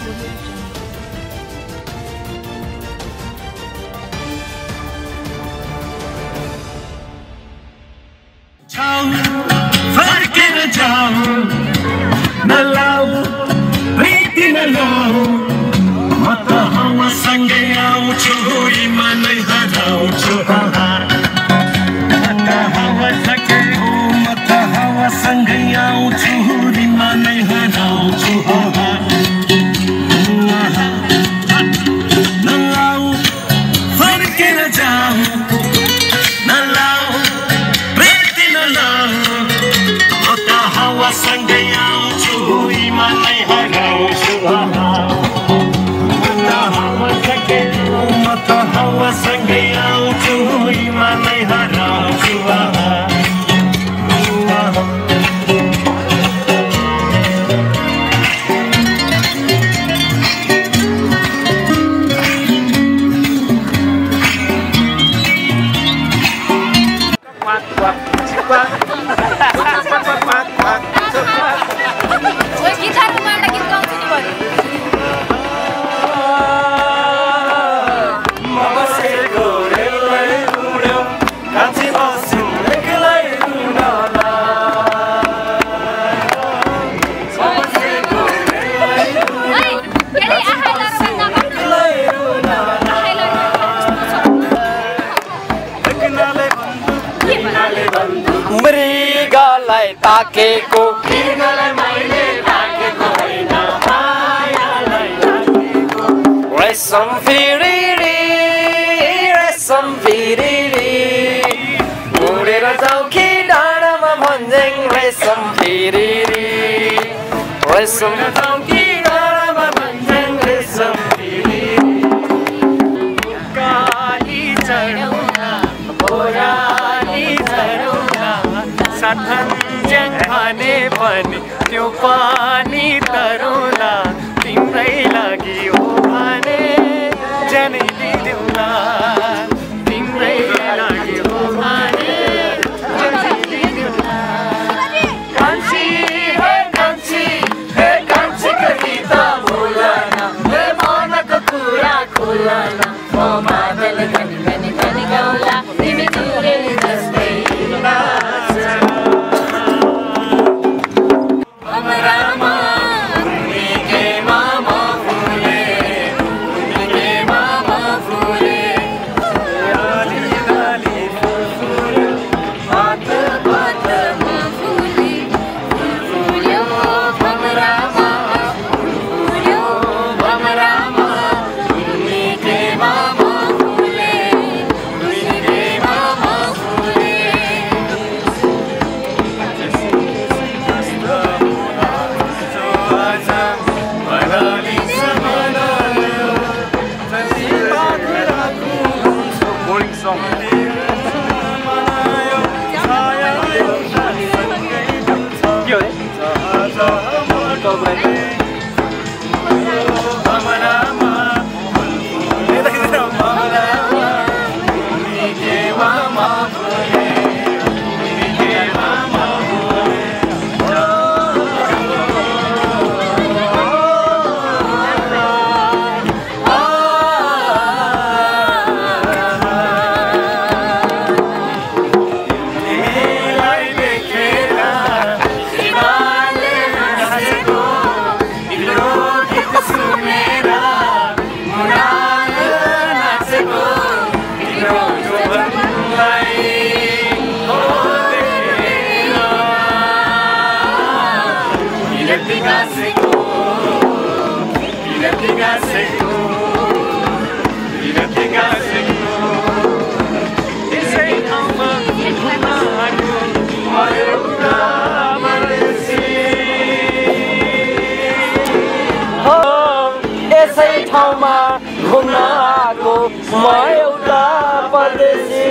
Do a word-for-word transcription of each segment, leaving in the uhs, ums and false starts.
फर्केर जाऊ नलाऊ प्रीति नलाऊ म त हावासँगै आउँछु हुरीमा नै हराउँछु म त हावासँगै म त हावासँगै आउँछु हुरीमा नै हराउँछु नलाऊ फर्केर जाऊ हावासँगै आउँछु हुरीमा नै हराउँछु म त हावासँगै आउँछु हुरीमा नै हराउँछु मृगलाई ताकेको मृगलाई मैले ताकेको होइन मायालाई ताकेको रेशम फिरिरी रेशम फिरिरी उडेर जाऊ कि डाँडामा भन्ज्याङ रेशम फिरिरी रेशम जाऊ कि डाँडामा भन्ज्याङ रेशम फिरिरी काली चढौला बोराली चढौला साथन्ज्याङ भने पनि त्यो पानी तरुला तिम्रै लागि हो भने जनै लिदेऊला तिम्रै लागि हो भने जनै लिदेऊला कान्छी हे कान्छी हे कान्छीको गीत भुलन हे मनको कुरा खुलन म मादल गनी गनी गनी गाउला तिमी तुरे जस्तै म एउटा परदेशी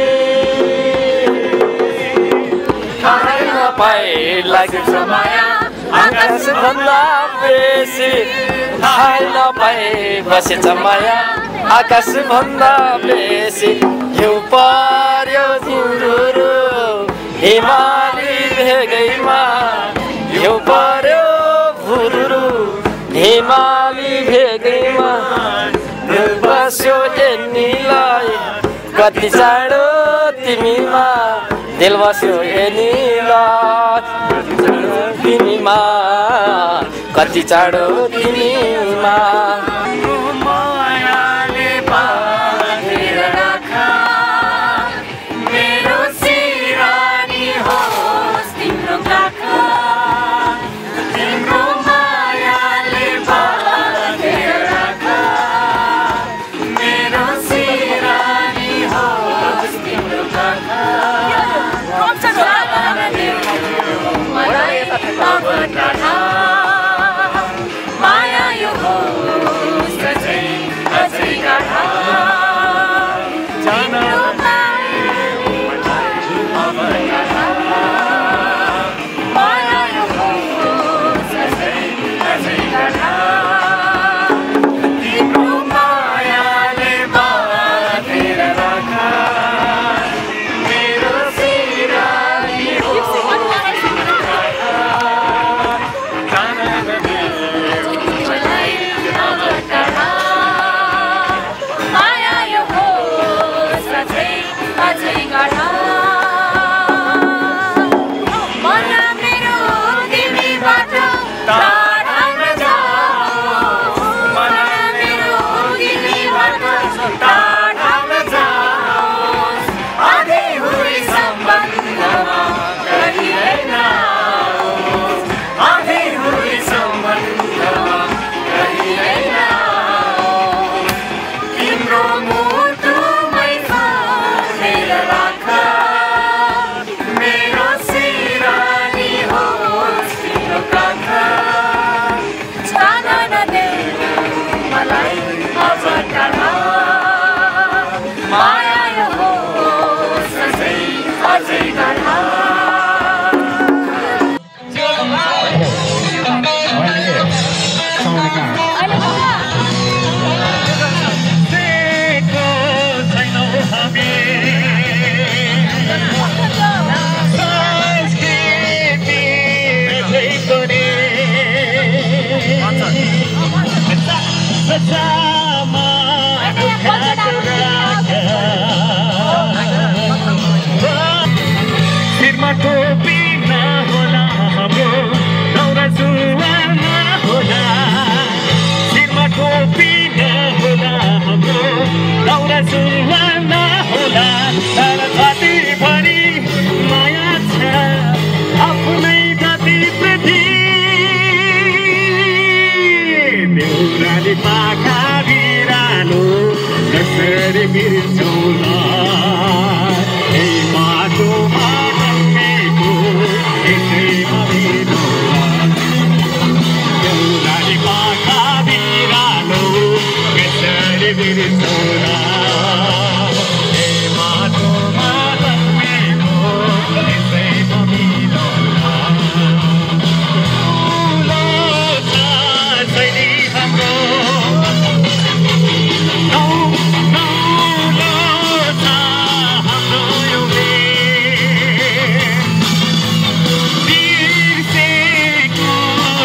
थाहै नपाए लाग्छ माया आकाश भन्दा बेसी थाहै नपाए बसेछ माया आकाश भन्दा बेसी हिउँ पर्यो झुरुरु हिमाली भेगैमा हिउँ पर्यो भुरुरु हिम हिमाली भेगैमा दिल बस्यो एनीलाई कति चाँडो तिमीमा दिल बस्यो एनीलाई तिमीमा कति चाँडो तिमीमा मायाले बाँधेर राख मेरो सिरानी होस् तिम्रो काखा तिम्रो मायाले बाँधेर राख मेरो सिरानी होस् तिम्रो काखा मलाई अब टाढा माया यो होस् अझै अझै गाढा तिम्रो अब टाढा माया यो होस् अझै अझै गाढा तिम्रो मायाले बाँधेर राख मेरो सिरानी होस्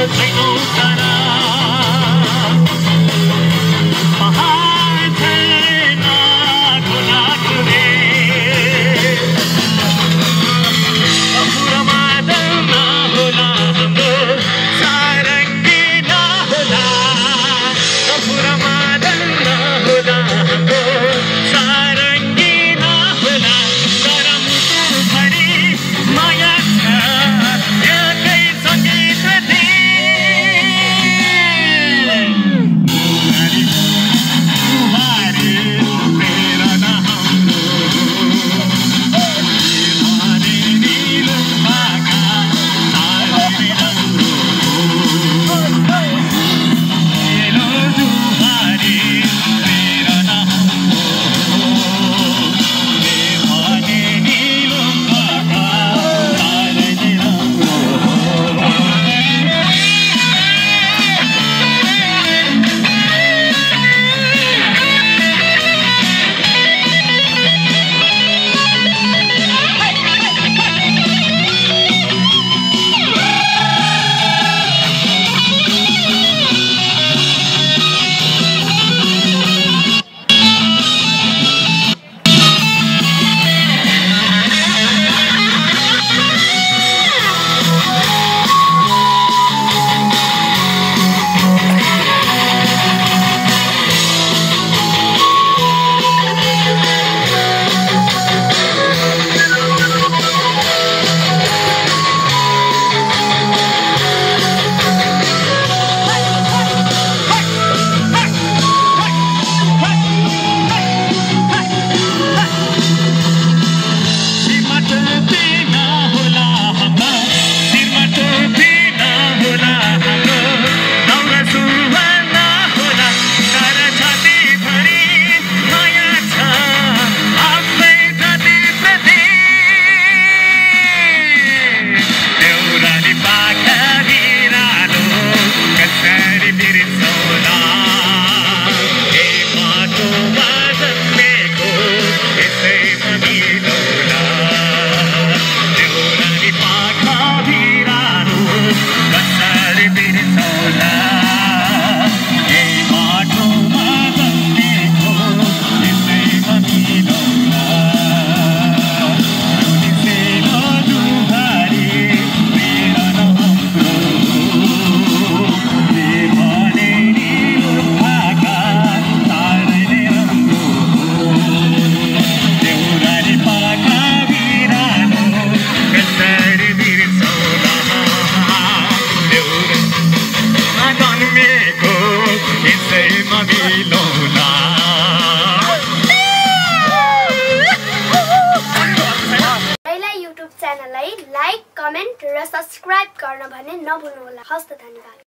Mahal जन्मेको यसैमा मिलौँला युट्युब च्यानललाई लाइक कमेन्ट र सब्स्क्राइब गर्न भने नभुल्नुहोला। हस्त धन्यवाद।